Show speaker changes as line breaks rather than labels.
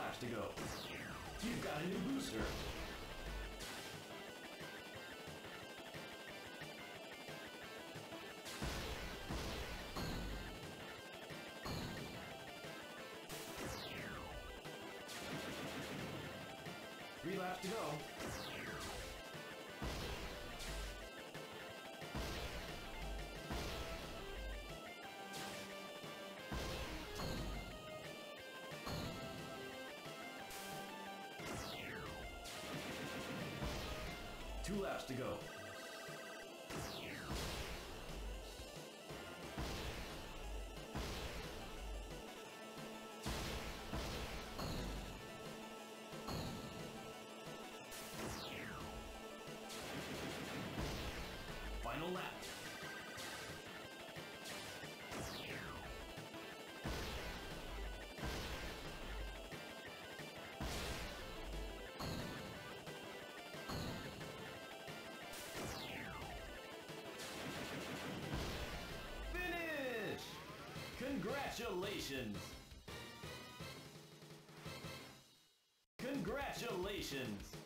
laps to go. You've got a new booster. Three laps to go. Two laps to go. Final lap. Finish! Congratulations! Congratulations!